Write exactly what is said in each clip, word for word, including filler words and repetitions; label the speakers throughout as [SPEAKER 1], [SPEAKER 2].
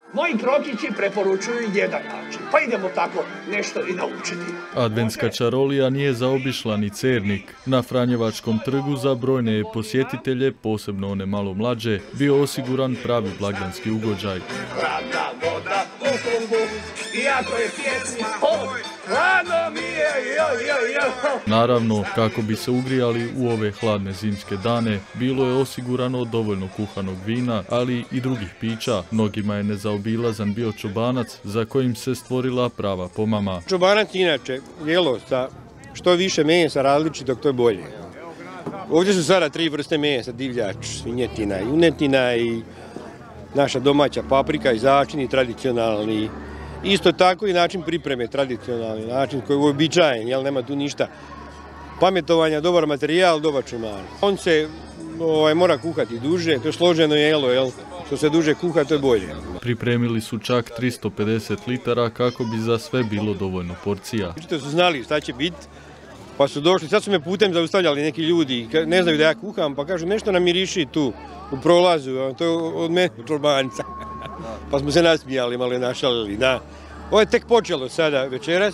[SPEAKER 1] Moji protići preporučuju jedan način, pa idemo tako nešto i naučiti.
[SPEAKER 2] Adventska čarolija nije zaobišla ni Cernik. Na Franjevačkom trgu za brojne posjetitelje, posebno one malo mlađe, bio osiguran pravi blagdanski ugođaj.
[SPEAKER 1] Hladna voda u klubu, iako je pjesma od hladno mi je, jo, jo, jo.
[SPEAKER 2] Naravno, kako bi se ugrijali u ove hladne zimske dane, bilo je osigurano dovoljno kuhanog vina, ali i drugih pića. Mnogima je nezaobilazan bio čobanac, za kojim se stvorila prava pomama.
[SPEAKER 3] Čobanac inače jelo sa što više mesa različitog, to je bolje. Ovdje su sada tri vrste mesa, divljač, svinjetina, junetina i naša domaća paprika i začini tradicionalni. Isto tako i način pripreme, tradicionalni način koji je uobičajen, jel nema tu ništa pametovanja, dobar materijal, dobar čobanac. On se ovaj, mora kuhati duže, to je složeno jelo, jel? Što se duže kuha, to je bolje.
[SPEAKER 2] Pripremili su čak tristo pedeset litara kako bi za sve bilo dovoljno porcija.
[SPEAKER 3] Što su znali šta će biti, pa su došli, sad su me putem zaustavljali neki ljudi, ne znaju da ja kuham, pa kažu nešto nam miriši tu u prolazu, to je od mene čobanca. Pa smo se nasmijali, malo je našalili. Da. Ovo je tek počelo sada večeras,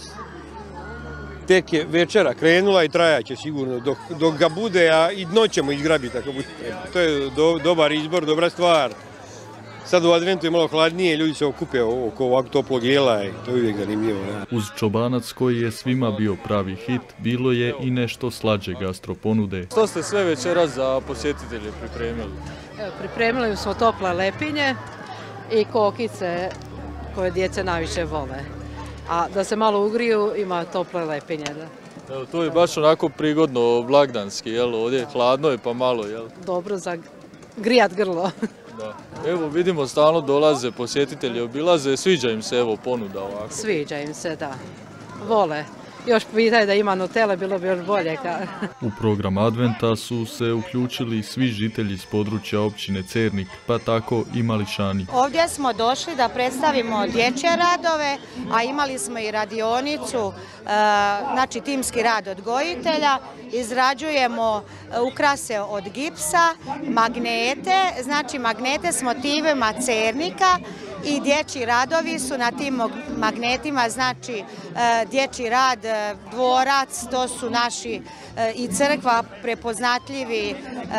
[SPEAKER 3] tek je večera krenula i trajaće sigurno dok, dok ga bude, a i dno ćemo izgrabiti ako bude. To je do, dobar izbor, dobra stvar. Sad u adventu je malo hladnije, ljudi se okupe oko ovako toplog jela i to je uvijek zanimljivo. Da.
[SPEAKER 2] Uz čobanac koji je svima bio pravi hit, bilo je i nešto slađe gastroponude.
[SPEAKER 4] Što ste sve večeras za posjetitelje pripremili?
[SPEAKER 5] Evo, pripremili smo tople lepinje i kokice koje djece najviše vole. A da se malo ugriju, ima tople lepinje. Da.
[SPEAKER 4] Evo, to je baš onako prigodno blagdanski, jel? Ovdje hladno je pa malo, jel?
[SPEAKER 5] Dobro za grijat grlo.
[SPEAKER 4] Da. Evo vidimo stalno dolaze posjetitelji, obilaze, sviđa im se evo ponuda ovako.
[SPEAKER 5] Sviđa im se, da. Vole. Još pitaju da ima Nutelle, bilo bi još bolje.
[SPEAKER 2] U program Adventa su se uključili svi žitelji s područja općine Cernik, pa tako i mališani.
[SPEAKER 6] Ovdje smo došli da predstavimo dječje radove, a imali smo i radionicu, znači timski rad odgojitelja. Izrađujemo ukrase od gipsa, magnete, znači magnete s motivima Cernika. I dječji radovi su na tim magnetima, znači dječji rad, dvorac, to su naši i crkva prepoznatljivi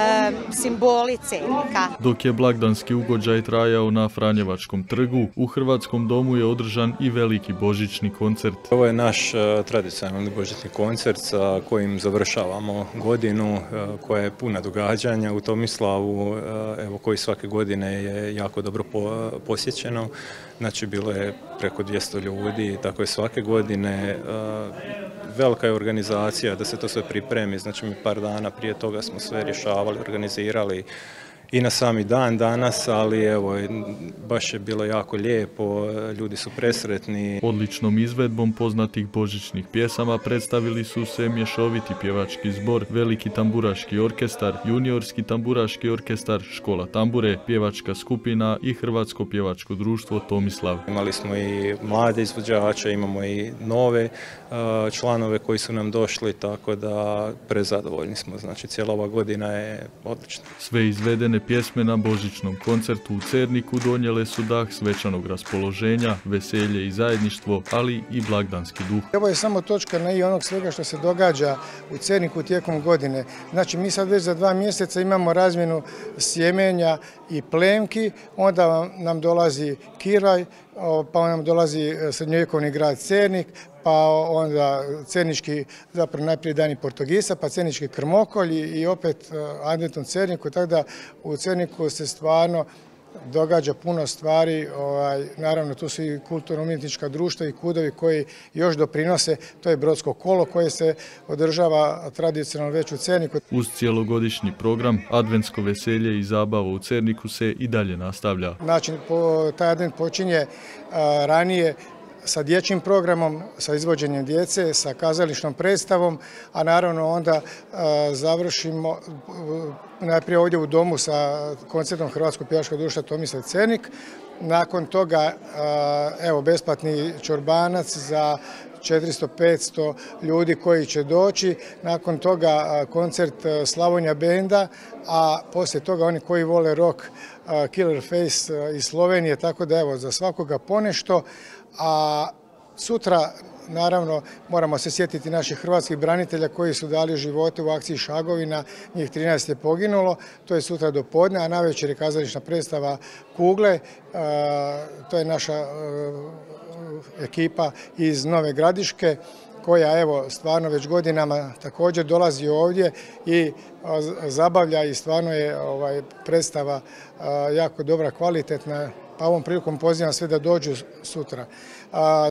[SPEAKER 6] simboli Cernika.
[SPEAKER 2] Dok je blagdanski ugođaj trajao na Franjevačkom trgu, u Hrvatskom domu je održan i veliki božićni koncert.
[SPEAKER 7] Ovo je naš tradicionalni božićni koncert sa kojim završavamo godinu koja je puna događanja u Tomislavu, evo, koji svake godine je jako dobro posjećen. Znači bilo je preko dvjesto ljudi, tako je svake godine. Velika je organizacija da se to sve pripremi, znači mi par dana prije toga smo sve rješavali, organizirali i na sami dan danas, ali evo, baš je bilo jako lijepo, ljudi su presretni.
[SPEAKER 2] Odličnom izvedbom poznatih božićnih pjesama predstavili su se mješoviti pjevački zbor, veliki tamburaški orkestar, juniorski tamburaški orkestar, škola tambure, pjevačka skupina i Hrvatsko pjevačko društvo Tomislav.
[SPEAKER 7] Imali smo i mlade izvođače, imamo i nove članove koji su nam došli, tako da prezadovoljni smo, znači cijela ova godina je odlična.
[SPEAKER 2] Sve izvedene pjesme na božićnom koncertu u Cerniku donijele su dah svečanog raspoloženja, veselje i zajedništvo, ali i blagdanski duh.
[SPEAKER 8] Ovo je samo točka na i onog svega što se događa u Cerniku tijekom godine. Znači mi sad već za dva mjeseca imamo razmjenu sjemenja i plemki, onda nam dolazi kiraj, pa nam dolazi srednjovjekovni grad Cernik, pa onda cernički, zapravo najprije dani Portugisa, pa cernički krmokolj i opet adventnom Cerniku, tako da u Cerniku se stvarno događa puno stvari, ovaj, naravno tu su i kulturno-umjetnička društva i kudovi koji još doprinose, to je Brodsko kolo koje se održava tradicionalno već u Cerniku.
[SPEAKER 2] Uz cijelogodišnji program, adventsko veselje i zabava u Cerniku se i dalje nastavlja.
[SPEAKER 8] Znači, po, taj advent počinje a, ranije sa dječjim programom, sa izvođenjem djece, sa kazališnom predstavom, a naravno onda a, završimo a, najprije ovdje u domu sa koncertom Hrvatskog pjevačkog društva Tomislav Cernik. Nakon toga, a, evo, besplatni čorbanac za četiristo do petsto ljudi koji će doći. Nakon toga koncert Slavonija benda, a poslije toga oni koji vole rock, Killer Face iz Slovenije, tako da evo za svakoga ponešto. A sutra, naravno, moramo se sjetiti naših hrvatskih branitelja koji su dali živote u akciji Šagovina, njih trinaest je poginulo, to je sutra do podne, a navečer je kazališna predstava Kugle, to je naša ekipa iz Nove Gradiške, koja evo stvarno već godinama također dolazi ovdje i zabavlja i stvarno je ovaj, predstava jako dobra, kvalitetna, pa ovom prilikom pozivam sve da dođu sutra.